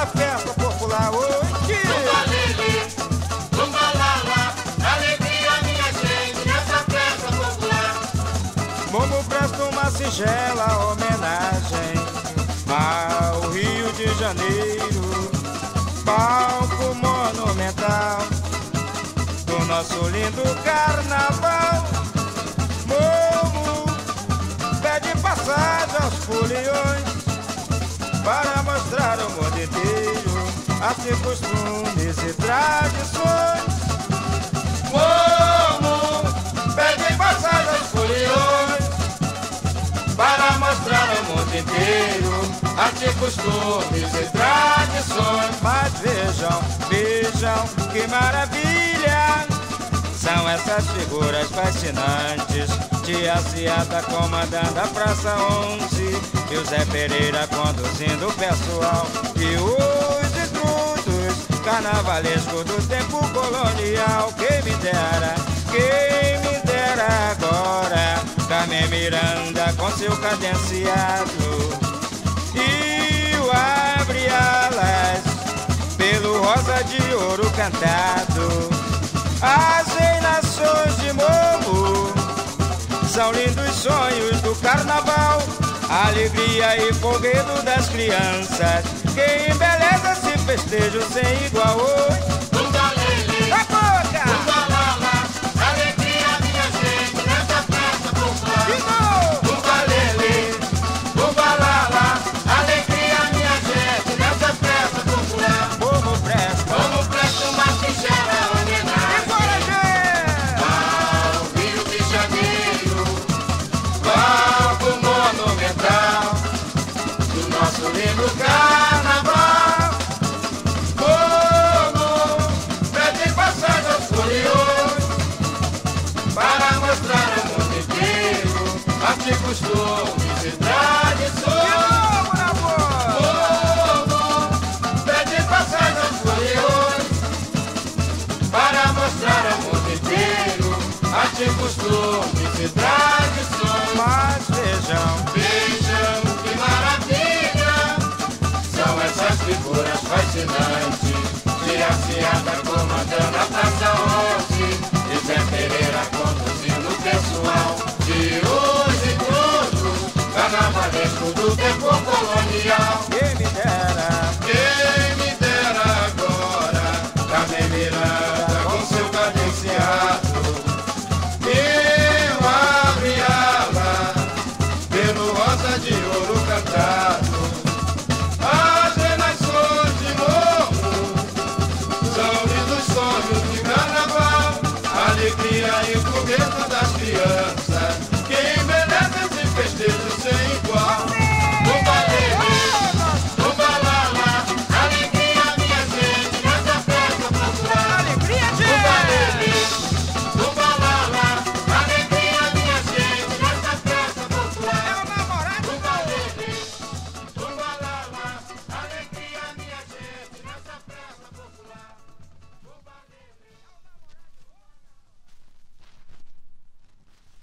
nessa festa popular hoje. Tumba lili, tumba lala, alegria minha gente nessa festa popular. Momo presta uma singela homenagem ao Rio de Janeiro, palco monumental do nosso lindo carnaval. Momo pede passagem aos foliões para mostrar ao mundo inteiro as costumes e tradições. Momo pede passagem aos foliões para mostrar ao mundo inteiro as costumes e tradições. Mas vejam que maravilha são essas figuras fascinantes. Tia Ciata comandando a Praça 11 e o Zé Pereira conduzindo o pessoal. E os intrusos carnavalescos do tempo colonial. Quem me dera agora Carmen Miranda com seu cadenciado e o abre alas pelo rosa de ouro cantado. As reinações de Momo são lindos sonhos do carnaval, alegria e folguedo das crianças, que embeleza esse festejo sem igual. Tumba lili, A boca! tumba lala, alegria minha gente nessa festa popular. De novo! Tumba lili, tumba lala, alegria minha gente nessa festa popular. Momo presta! Como presta uma singela E homenagem bora, gente! ao Rio de Janeiro, palco monumental do nosso lindo carnaval. Como pede passagem aos foliões para mostrar ao mundo inteiro as costumes e De tradições. novo na boa! Como pede passagem aos foliões para mostrar ao mundo inteiro as costumes e tradições. Mas Vejam que maravilha são essas figuras fascinantes. Tia Ciata comandando a Praça 11 e Zé Pereira conduzindo o pessoal. De hoje e todos, carnavalesco do tempo colonial. quem me dera Quem me dera agora, Carmen Miranda